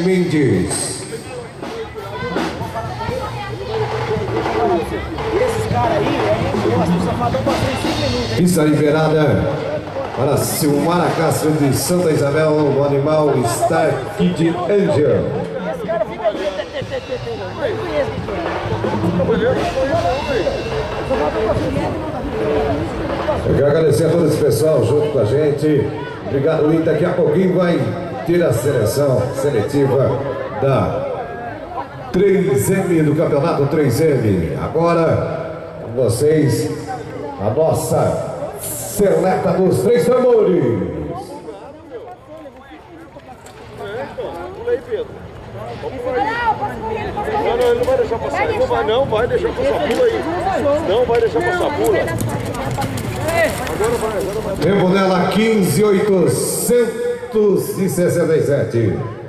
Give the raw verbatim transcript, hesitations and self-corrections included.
Mendes. Esses caras aí, o Safadão passou em cinco minutos. Pista liberada para Silmara Castro de Santa Isabel, o animal Star Kid Angel. Esse cara fica ali, não conheço Eu quero agradecer a todo esse pessoal junto com a gente. Obrigado, e daqui a pouquinho vai ter a seleção seletiva da três M, do campeonato três M. Agora, com vocês, a nossa seleta dos três tambores. Não, não, ele não vai deixar passar. Não vai, não vai deixar passar pula aí. Não vai deixar passar pula. Agora vai, agora vai. Tempo dela quinze mil oitocentos e sessenta e sete.